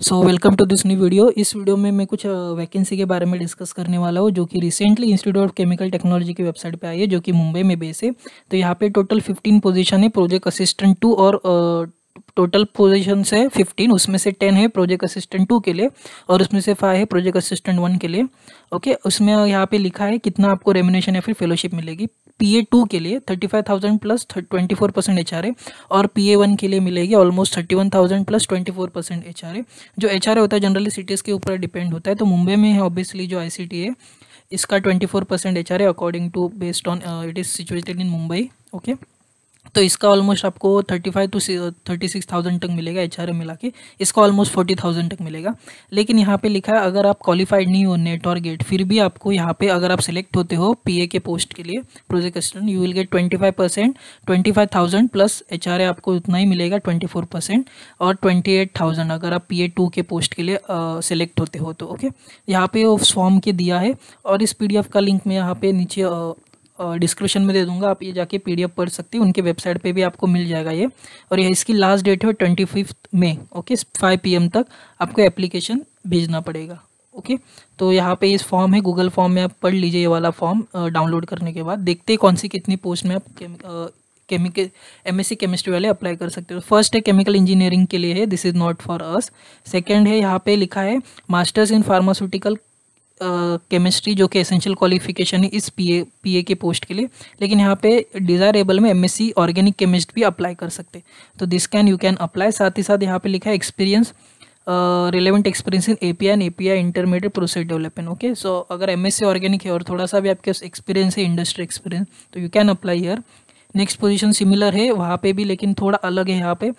So welcome to this new video. इस video में मैं कुछ वैकेंसी के बारे में डिस्कस करने वाला हूँ जो कि recently institute of chemical technology की वेबसाइट पे आई है जो कि मुंबई में बेस है। तो यहाँ पे टोटल 15 पोजीशन है प्रोजेक्ट असिस्टेंट 2 और टोटल पोजीशन है 15, उसमें से 10 है प्रोजेक्ट असिस्टेंट 2 के लिए और उसमें से 5 है प्रोजेक्ट असिस्टेंट 1 के लिए। ओके, उसमें यहाँ पे लिखा है कितना आपको रेम्युनेशन या फिर फेलोशिप मिलेगी। PA2 के लिए 35,000 प्लस 24% HRA और PA1 के लिए मिलेगी ऑलमोस्ट 31,000 प्लस 24% HRA। जो HRA होता है जनरली सिटीज़ के ऊपर डिपेंड होता है, तो मुंबई में है ऑब्वियसली जो ICT है इसका 24% HRA according to based on it is situated in Mumbai. Okay, तो इसका ऑलमोस्ट आपको 35 टू 36,000 तक मिलेगा HRA मिला के, इसका ऑलमोस्ट 40,000 तक मिलेगा। लेकिन यहाँ पे लिखा है अगर आप क्वालिफाइड नहीं हो नेट और गेट, फिर भी आपको यहाँ पे अगर आप सिलेक्ट होते हो PA के पोस्ट के लिए project assistant, you will get 25%, 25,000 plus HRA आपको उतना ही मिलेगा 24% और 28,000 अगर आप PA2 के पोस्ट के लिए सिलेक्ट होते हो तो। ओके, यहाँ पे वो फॉर्म के दिया है और इस PDF का लिंक मैं यहाँ पे नीचे डिस्क्रिप्शन में दे दूंगा, आप ये जाके PDF पढ़ सकते हैं, उनके वेबसाइट पे भी आपको मिल जाएगा ये। और ये इसकी लास्ट डेट है 25 मई। ओके, 5 PM तक आपको एप्लीकेशन भेजना पड़ेगा। ओके, तो यहाँ पे इस फॉर्म है, गूगल फॉर्म में आप पढ़ लीजिए ये वाला फॉर्म। डाउनलोड करने के बाद देखते हैं कौन सी कितनी पोस्ट में आप केमिकल MSc केमिस्ट्री वाले अप्लाई कर सकते हो। फर्स्ट है केमिकल इंजीनियरिंग के लिए है, this is not for us. Second है यहाँ पे लिखा है मास्टर्स इन फार्मास्यूटिकल केमिस्ट्री जो कि एसेंशियल क्वालिफिकेशन है इस PA के पोस्ट के लिए। लेकिन यहाँ पे डिज़ायरेबल में MSc ऑर्गेनिक केमिस्ट भी अप्लाई कर सकते, तो दिस यू कैन अप्लाई। साथ ही साथ यहाँ पे लिखा है experience relevant experience in API and API intermediate process development. Okay, so अगर MSc ऑर्गेनिक है और थोड़ा सा भी आपके एक्सपीरियंस है इंडस्ट्री एक्सपीरियंस तो you can apply here. Next position similar है वहाँ पे भी, लेकिन थोड़ा अलग है। यहाँ पे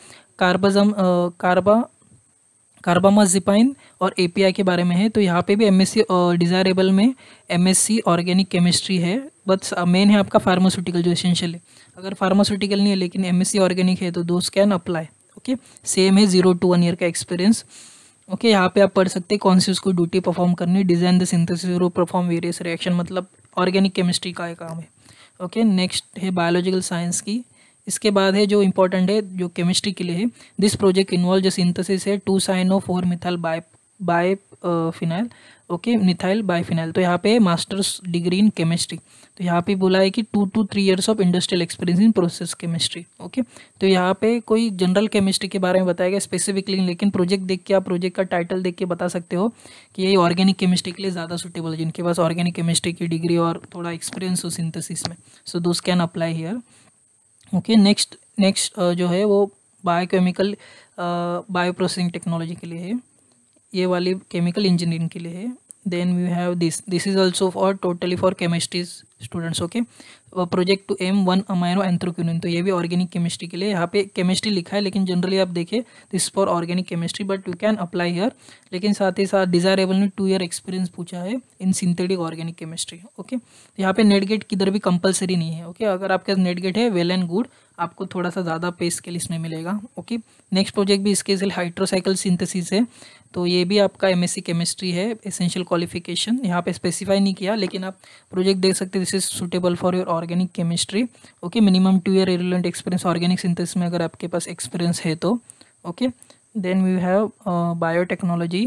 कार्बामाजिपाइन और API के बारे में है, तो यहाँ पे भी MSc डिज़ायरेबल में MSc ऑर्गेनिक केमिस्ट्री है, बट मेन है आपका फार्मास्यूटिकल जो एसेंशियल है। अगर फार्मास्यूटिकल नहीं है लेकिन MSc ऑर्गेनिक है तो दोस्त कैन अप्लाई। ओके, सेम है 0 to 1 ईयर का एक्सपीरियंस। ओके, यहाँ पे आप पढ़ सकते हैं कौन सी उसको ड्यूटी परफॉर्म करनी, डिज़ाइन द सिंथेसिस और परफॉर्म वेरियस रिएक्शन, मतलब ऑर्गेनिक केमिस्ट्री का काम है। ओके, नेक्स्ट है बायोलॉजिकल साइंस की। इसके बाद है जो इंपॉर्टेंट है जो केमिस्ट्री के लिए है, दिस प्रोजेक्ट इन्वॉल्व जो सिंथेसिस है 2-cyano-4 methyl biphenyl. Okay, methyl biphenyl. तो यहाँ पे मास्टर्स डिग्री इन केमिस्ट्री, तो यहाँ पे बोला है कि 2 to 3 years of industrial experience in process chemistry. Okay, तो यहाँ पे कोई जनरल केमिस्ट्री के बारे में बताया गया स्पेसिफिकली, लेकिन प्रोजेक्ट देख के आप प्रोजेक्ट का टाइटल देख के बता सकते हो कि ये ऑर्गेनिक केमिस्ट्री के लिए ज़्यादा सूटेबल है जिनके पास ऑर्गेनिक केमिस्ट्री की डिग्री और थोड़ा एक्सपीरियंस हो सिंथेसिस में, so those can apply here. Okay, next जो है वो बायोकेमिकल बायो प्रोसेसिंग टेक्नोलॉजी के लिए है, ये वाली केमिकल इंजीनियरिंग के लिए है। Then we have this is also for totally for chemistry students. Okay, project two M1 amino anthraquinone, तो ये भी ऑर्गेनिक केमिस्ट्री के लिए। यहाँ पे केमिस्ट्री लिखा है लेकिन जनरली आप देखें this for organic chemistry, but you can apply here. लेकिन साथ ही साथ डिज़ायरेबल में 2 ईयर एक्सपीरियंस पूछा है in synthetic organic chemistry. Okay, यहाँ पे नेट गेट किधर भी कंपलसरी नहीं है। ओके, अगर आपके पास नेट गेट है वेल एंड गुड, आपको थोड़ा सा ज़्यादा पे स्केल इसमें मिलेगा। ओके, नेक्स्ट प्रोजेक्ट भी इसके हाइड्रोसाइकिल सिंथेसिस है, तो ये भी आपका MSc केमिस्ट्री है, एसेंशियल क्वालिफिकेशन यहाँ पे स्पेसिफाई नहीं किया, लेकिन आप प्रोजेक्ट देख सकते हैं this is suitable for your organic chemistry. Okay, minimum 2 year relevant experience organic synthesis में अगर आपके पास एक्सपीरियंस है तो। Okay, then we have biotechnology.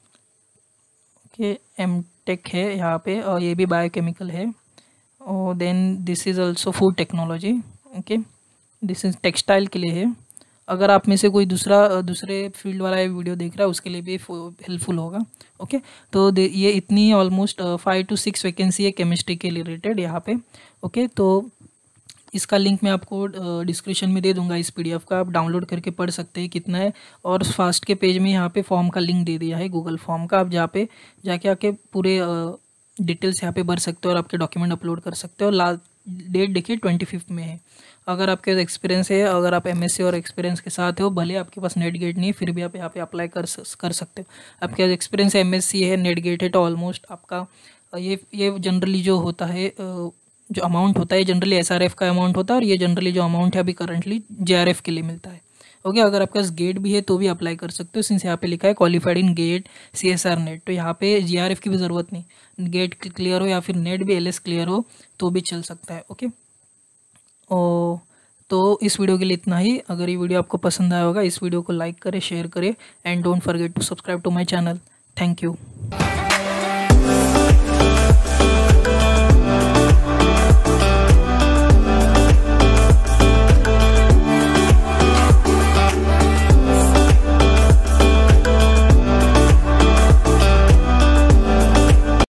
Okay, MTech है यहाँ पे और ये भी बायोकेमिकल है। और then this is also food technology. Okay, this is textile के लिए है। अगर आप में से कोई दूसरे फील्ड वाला ये वीडियो देख रहा है उसके लिए भी हेल्पफुल होगा। ओके, तो ये इतनी ऑलमोस्ट 5 to 6 वैकेंसी है केमिस्ट्री के रिलेटेड यहाँ पे। ओके, तो इसका लिंक मैं आपको डिस्क्रिप्शन में दे दूंगा, इस PDF का आप डाउनलोड करके पढ़ सकते हैं कितना है। और फास्ट के पेज में यहाँ पे फॉर्म का लिंक दे दिया है गूगल फॉर्म का, आप जहाँ पे जाके आके पूरे डिटेल्स यहाँ पे भर सकते हो और आपके डॉक्यूमेंट अपलोड कर सकते हो। लास्ट डेट देखिए 25 में है। अगर आपके पास एक्सपीरियंस है, अगर आप MSc और एक्सपीरियंस के साथ हो, भले आपके पास नेट गेट नहीं है फिर भी आप यहाँ पे अप्लाई कर सकते हो। आपके पास एक्सपीरियंस है, MSc है, नेट गेट है, तो ऑलमोस्ट आपका ये जनरली जो होता है जो अमाउंट होता है जनरली SRF का अमाउंट होता है, और ये जनरली जो अमाउंट है अभी करंटली JRF के लिए मिलता है। ओके, अगर आपके पास गेट भी है तो भी अप्लाई कर सकते हो, सिंस यहाँ पे लिखा है qualified in GATE CSR NET, तो यहाँ पे JRF की भी ज़रूरत नहीं, गेट क्लियर हो या फिर नेट भी LS क्लियर हो तो भी चल सकता है। ओके, तो इस वीडियो के लिए इतना ही। अगर ये वीडियो आपको पसंद आया होगा, इस वीडियो को लाइक करें, शेयर करें and don't forget to subscribe to my channel. Thank you.